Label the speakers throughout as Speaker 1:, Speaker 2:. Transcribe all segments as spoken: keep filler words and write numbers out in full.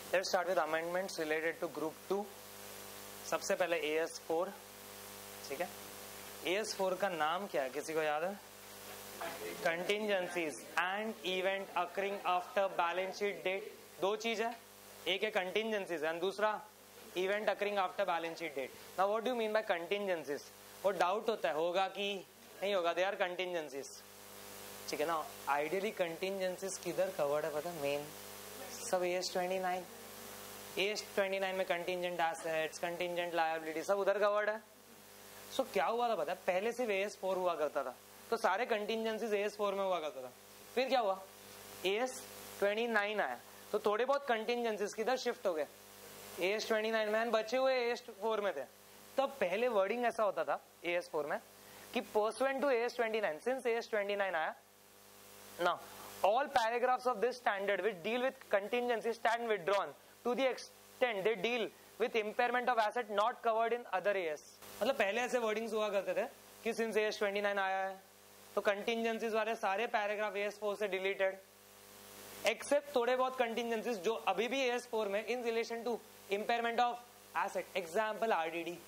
Speaker 1: Let's start with amendments related to group two. सबसे पहले A S four, ठीक है। ए एस फोर का नाम क्या है, किसी को याद है? Contingencies and event occurring after balance sheet date. दो चीज है, एक है कंटिंजेंसीज एंड दूसरा event occurring after balance sheet date. Now what do you mean by contingencies? वो डाउट होता है होगा कि नहीं होगा, दे आर कंटिंजेंसीज, ठीक है ना। आइडियली कंटिंजेंसीज किधर कवर्ड है पता है? मेन सब A S twenty nine A S twenty nine में कंटिंजेंट एसेट्स, कंटिंजेंट लायबिलिटी सब उधर कवर्ड है। सो so, क्या हुआ था पता है? पहले सिर्फ ए एस फोर हुआ करता था, तो सारे कंटिंजेंसीज ए एस फोर में हुआ करता था। फिर क्या हुआ? ए एस ट्वेंटी नाइन आया तो थोड़े बहुत कंटिंजेंसीज किधर शिफ्ट हो गए, ए एस ट्वेंटी नाइन में, बचे हुए ए एस फोर में थे। तब पहले वर्डिंग ऐसा होता था ए एस फोर में कि pursuant to A S twenty nine, since A S twenty nine आया ना, all paragraphs of this standard which deal with contingency stand withdrawn to the extent they deal with impairment of asset not covered in other A S। मतलब पहले ऐसे wordings हुआ करते थे कि since A S twenty nine आया है तो कंटिंजेंसीज वाले सारे पैराग्राफ ए एस फोर से डिलीटेड, एक्सेप्ट थोड़े बहुत कंटिंजेंसीज जो अभी भी ए एस फोर में in relation to impairment of asset. Example RDD.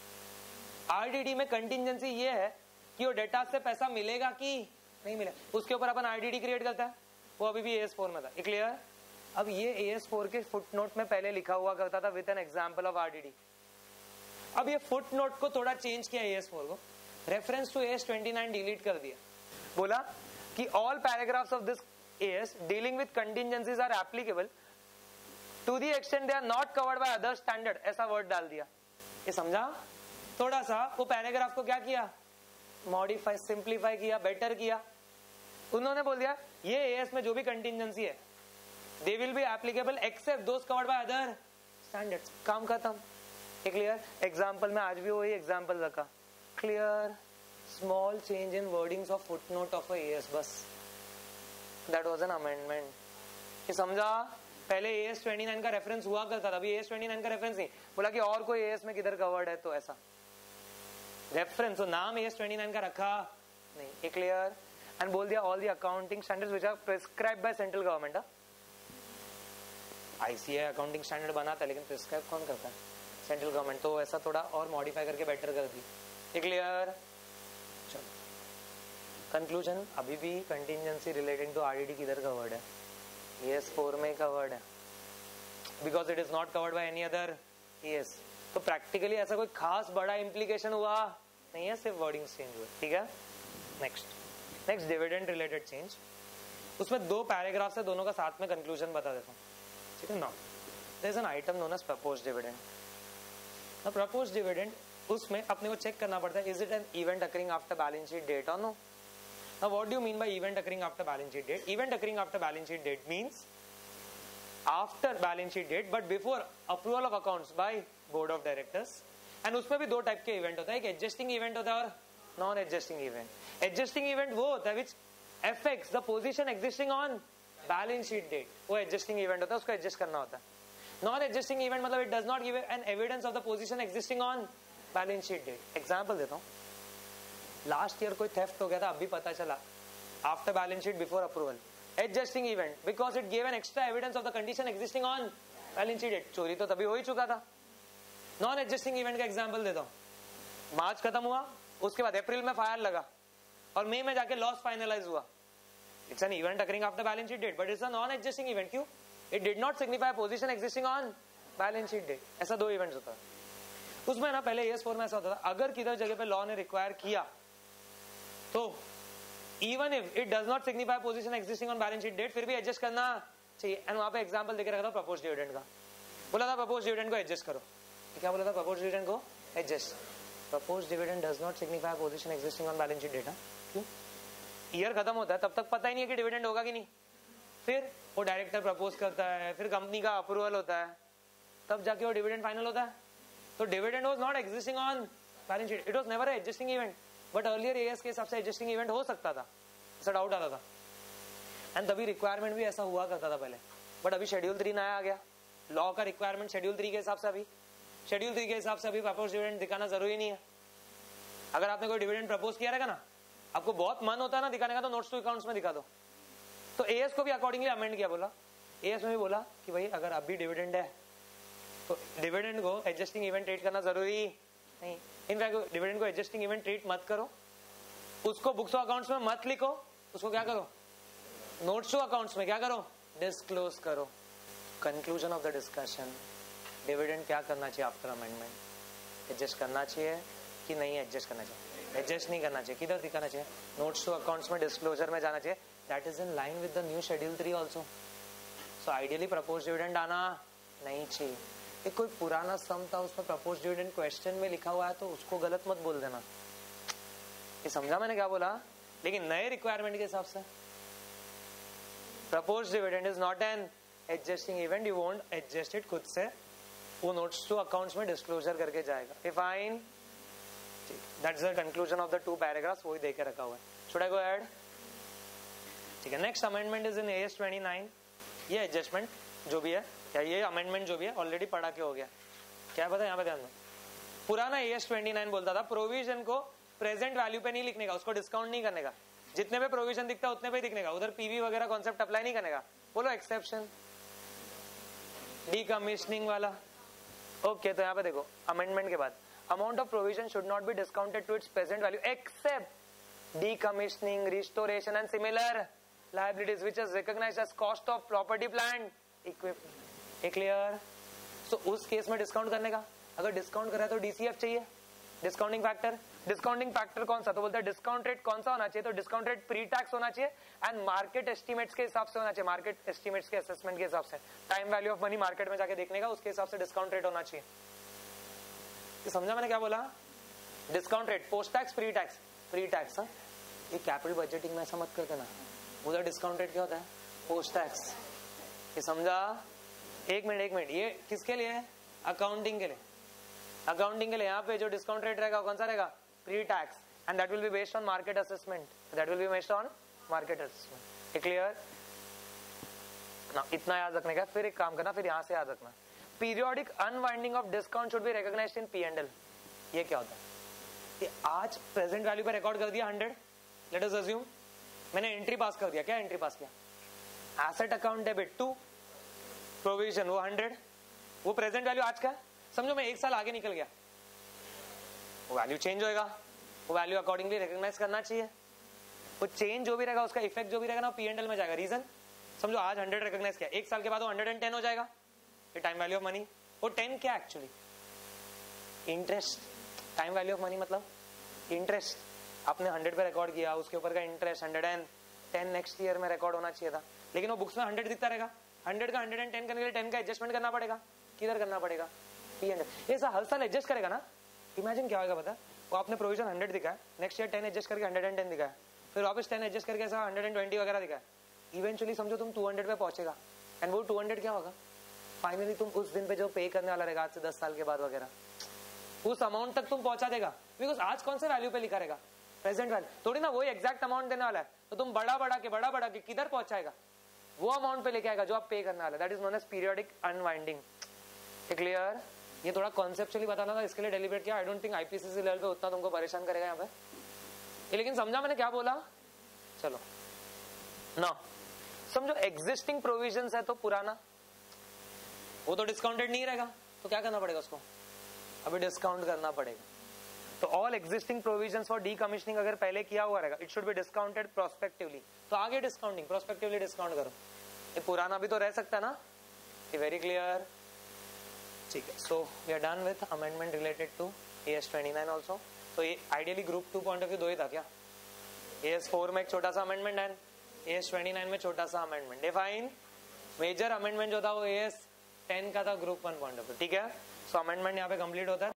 Speaker 1: RDD में कंटिंजेंसी ये है कि वो डेटा से पैसा मिलेगा कि नहीं मिले, उसके ऊपर अपन आरडीडी क्रिएट करता है, वो अभी भी ए एस फोर में था। क्लियर? अब ये ए एस फोर के फुटनोट में पहले लिखा हुआ करता था with an example of RDD. अब ये फुटनोट को थोड़ा चेंज किया ए एस फोर को, reference to A S twenty nine delete कर दिया, बोला कि all paragraphs of this A S dealing with contingencies are applicable to the extent they are not covered by other standard, ऐसा word डाल दिया। ये समझा? थोड़ा सा वो पैराग्राफ को क्या किया, मॉडिफाई, सिंप्लीफाई किया, बेटर किया। उन्होंने बोल दिया ये ए एस में जो भी कंटिंजेंसी है they will be applicable except those covered by other standards. काम खत्म। क्लियर? एग्जांपल में आज भी वही एग्जांपल रखा। Clear? Small change in wordings of footnote of A S, बस दैट वाज एन अमेंडमेंट। ये समझा? पहले ए एस ट्वेंटी नाइन का रेफरेंस हुआ करता था, अभी ए एस ट्वेंटी नाइन का रेफरेंस नहीं, बोला कि और कोई ए एस में किधर कवर्ड है, तो ऐसा रेफरेंस, तो नाम ए एस ट्वेंटी नाइन का रखा नहीं। क्लियर? एंड बोल दिया all the accounting standards which are prescribed by central government. ICA accounting standard बनाता है लेकिन प्रिस्क्राइब कौन करता है? Central government. तो ऐसा थोड़ा और मॉडिफाई करके बेटर कर दी। क्लियर? चलो कंक्लूजन, अभी भी कंटिंजेंसी रिलेटिंग टू आरडीडी किधर कवर्ड है? ए एस फोर में कवर्ड है, because it is not covered by any other A S. तो प्रैक्टिकली ऐसा कोई खास बड़ा इम्प्लीकेशन हुआ नहीं है, सिर्फ वर्डिंग चेंज हुआ। ठीक है, next next dividend related change. उसमें दो पैराग्राफ्स है, दोनों का साथ में कंक्लूजन बता देता हूँ। ठीक है ना, there is an item known as proposed dividend. ना प्रपोज्ड डिविडेंड, उसमें अपने को चेक करना पड़ता है is it an event occurring after balance sheet date और no. Now what do you mean by event occurring after balance sheet date? Event occurring after balance sheet date means after balance sheet date but before approval of accounts by board of directors. And उसमें भी दो type के event होता है, एक adjusting event होता है और non adjusting event. Adjusting event वो होता है which affects the position existing on balance sheet date, वो एडजस्टिंग इवेंट होता है, उसको एडजस्ट करना होता है। नॉन एडजस्टिंग इवेंट मतलब it does not give an evidence of the position existing on balance sheet date. Example देता हूं, लास्ट ईयर कोई थेफ्ट हो गया था, अभी पता चला after balance sheet before approval, adjusting event because it give an extra evidence of the condition existing on balance sheet date. चोरी तो तभी हो ही चुका था। नॉन एडजस्टिंग इवेंट का एग्जांपल देता हूं, मार्च खत्म हुआ, उसके बाद अप्रैल में फायर लगा और मई में जाके लॉस फाइनलाइज हुआ। It's an event occurring after balance sheet date but it's a non adjusting event. क्यों? It did not signify position existing on balance sheet date. ऐसा दो इवेंट्स होता है। उसमें ना पहले ए एस फोर में ऐसा होता था, अगर किधर जगह पे लॉ ने रिक्वायर किया तो even if it does not signify position existing on balance sheet date, फिर भी एडजस्ट करना चाहिए। एंड वहां पे एग्जांपल देके रखा था प्रपोज्ड डिविडेंड का, बोला था प्रपोज्ड डिविडेंड को एडजस्ट करो। क्या बोला था? प्रपोज्ड डिविडेंड को adjust. Proposed dividend does not signify position existing on balance sheet date. क्यों? ईयर खत्म होता है, तब तक पता ही नहीं है कि डिविडेंड होगा कि नहीं। फिर वो डायरेक्टर प्रपोज करता है, फिर कंपनी का अप्रूवल होता है, तब जाके वो डिविडेंड फाइनल होता है। तो dividend was not existing on balance sheet, it was never adjusting event. But earlier AS के हिसाब से एडजस्टिंग इवेंट हो सकता था, ऐसा डाउट आता था। एंड तभी रिक्वायरमेंट भी ऐसा हुआ करता था पहले। बट अभी शेड्यूल थ्री नया आ गया, लॉ का रिक्वायरमेंट शेड्यूल थ्री के हिसाब से अभी शेड्यूल थ्री के हिसाब से अभी प्रपोज डिविडेंड दिखाना जरूरी नहीं है। अगर आपने कोई डिविडेंड प्रपोज किया रहेगा ना, आपको बहुत मन होता है ना दिखाने का, तो नोट्स टू अकाउंट्स में दिखा दो। तो एएस को भी अकॉर्डिंगली अमेंड किया, बोला एएस में भी बोला कि भाई अगर अभी डिविडेंड है तो डिविडेंड को एडजस्टिंग इवेंट ट्रीट करना जरूरी नहीं, इनफैक्ट डिविडेंड को एडजस्टिंग इवेंट ट्रीट मत करो, उसको बुक्स ऑफ अकाउंट्स में मत लिखो, उसको क्या करो नोट्स टू अकाउंट्स में क्या करो डिस्क्लोज करो। Conclusion of the discussion, dividend क्या करना चाहिए आफ्टर अमेंडमेंट, एडजस्ट करना चाहिए कि नहीं एडजस्ट करना चाहिए, एडजस्ट नहीं करना चाहिए, किधर दिखाना चाहिए नोट्स टू अकाउंट्स में डिस्क्लोजर में जाना चाहिए, that is in line with the new schedule three also. So ideally propose dividend आना नहीं चाहिए। एक कोई पुराना सम था उसमें प्रपोज डिविडेंड क्वेश्चन में लिखा हुआ है तो उसको गलत मत बोल देना, ये समझा मैंने क्या बोला। लेकिन नए रिक्वायरमेंट के हिसाब से propose dividend is not an adjusting event, you won't adjust it खुद से, वो नोट्स टू अकाउंट्स में डिस्क्लोजर करके जाएगा। Ah fine, that's the conclusion of the two paragraphs, वही देके रखा हुआ है। Should I go ahead? ठीक है, next amendment is in AS twenty nine. ये एडजस्टमेंट जो भी है या ये अमेंडमेंट जो भी है ऑलरेडी पढ़ा के हो गया, क्या पता यहाँ पे ध्यान दो। पुराना एएस ट्वेंटी नाइन बोलता था प्रोविजन को प्रेजेंट वैल्यू पे नहीं लिखने का, उसको डिस्काउंट नहीं करने का, जितने पे प्रोविजन दिखता है उतने पे दिखने का, उधर पीवी वगैरह कॉन्सेप्ट अप्लाई नहीं करने का। बोलो एक्सेप्शन डीकमीशनिंग वाला। ओके okay, तो यहाँ पे देखो अमेंडमेंट के बाद amount of provision should not be discounted to its present value except decommissioning, restoration and similar liabilities which is recognized as cost of property plant equipment। Clear? So उस case में discount करने का, अगर discount कर रहा है तो DCF चाहिए, डिस्काउंटिंग फैक्टर। डिस्काउंटिंग फैक्टर कौन सा, तो बोलते हैं डिस्काउंट रेट कौन सा होना चाहिए, तो डिस्काउंट रेट प्री टैक्स होना चाहिए एंड मार्केट एस्टिमेट्स के हिसाब से होना चाहिए, मार्केट एस्टिमेट्स के असेसमेंट के हिसाब से, time value of money market में जाके देखने का, उसके हिसाब से डिस्काउंट रेट होना चाहिए। तो समझा मैंने क्या बोला? Discount rate post tax pre tax, pre tax. ये कैपिटल बजटिंग में ऐसा मत करते ना, उधर डिस्काउंट रेट क्या होता है पोस्ट टैक्स। ये समझा? एक मिनट एक मिनट, ये किसके लिए है? अकाउंटिंग के लिए। अकाउंटिंग के लिए यहाँ पे जो डिस्काउंट रेट रहेगा कौन सा रहेगा? Pre tax, and that will be based on market assessment, that will be based on market assessment. Clear ना? इतना याद रखने का। फिर एक काम करना, फिर यहाँ से याद रखना, periodic unwinding of discount should be recognized in P and L. ये क्या होता है? ये आज प्रेजेंट वैल्यू पे रिकॉर्ड कर दिया हंड्रेड, लेट अस अज्यूम मैंने एंट्री पास कर दिया। क्या एंट्री पास किया? Asset account debit to provision वो हंड्रेड, वो प्रेजेंट वैल्यू आज का है। समझो मैं एक साल आगे निकल गया, वो वैल्यू चेंज होएगा, वो वैल्यू अकॉर्डिंगली रिकॉग्नाइज करना चाहिए। वो चेंज जो भी रहेगा उसका इफेक्ट जो भी रहेगा ना पी एंड एल में जाएगा। रीजन समझो आज हंड्रेड रिकॉग्नाइज किया, एक साल के बाद वो हंड्रेड एंड टेन हो जाएगा, ये टाइम वैल्यू ऑफ मनी। वो टेन क्या actually? Interest. Time value of money मतलब इंटरेस्ट। आपने हंड्रेड पे रिकॉर्ड किया, उसके ऊपर का interest hundred and ten next year में रिकॉर्ड होना चाहिए था, लेकिन वो बुक्स में हंड्रेड दिखता रहेगा। हंड्रेड का हंड्रेड एंड टेन करने के लिए टेन का एडजस्टमेंट करना पड़ेगा। किधर करना पड़ेगा? P and L. ऐसा हर साल एडजस्ट करेगा ना। इमेजिन क्या होगा पता, वो आपने प्रोविजन हंड्रेड दिखाया, नेक्स्ट ईयर टेन एडजस्ट करके हंड्रेड एंड टेन दिखाया, फिर वापस टेन एडजस्ट करके ऐसा हंड्रेड एंड ट्वेंटी वगैरह दिखाया। इवेंचुअली समझो तुम टू हंड्रेड पे पहुंचेगा, एंड वो टू हंड्रेड क्या होगा? फाइनली तुम उस दिन पे जो पे करने वाला रहेगा आज से दस साल के बाद वगैरह, उस अमाउंट तक तुम पहुंचा देगा। बिकॉज आज कौन से वैल्यू पे लिखा रहेगा? Present value. थोड़ी ना वही एग्जैक्ट अमाउंट देने वाला है, तो तुम बड़ा बड़ा के बड़ा बड़ा के किधर पहुंचाएगा? वो अमाउंट पे लेके आएगा जो आप पे करने वाला है। That is known as periodic unwinding. Clear? ये थोड़ा कॉन्सेप्चुअली बताना था, इसके लिए डेलिब्रेट किया। I don't think IPCC level पे उतना तुमको परेशान करेगा यहाँ पे। लेकिन समझा मैंने क्या बोला? चलो ना, समझो एग्जिस्टिंग प्रोविजंस है तो पुराना, वो तो डिस्काउंटेड नहीं रहेगा, तो क्या करना पड़ेगा उसको? अभी डिस्काउंट करना पड़ेगा। तो all existing provisions for decommissioning अगर पहले किया हुआ रहेगा, it should be discounted prospectively. तो आगे डिस्काउंटिंग प्रोस्पेक्टिवली डिस्काउंट करो। ये पुराना भी तो रह सकता है ना। ये वेरी क्लियर? ठीक है, so we are done with amendment related to AS twenty nine also. तो ये ideally group two point of view दो ही था क्या? एएस फोर में एक छोटा सा amendment and AS twenty nine में छोटा सा अमेंडमेंट। डिफाइन मेजर अमेंडमेंट जो था वो एएस टेन का था group one point of view. ठीक है, सो अमेंडमेंट यहाँ पे कंप्लीट होता है।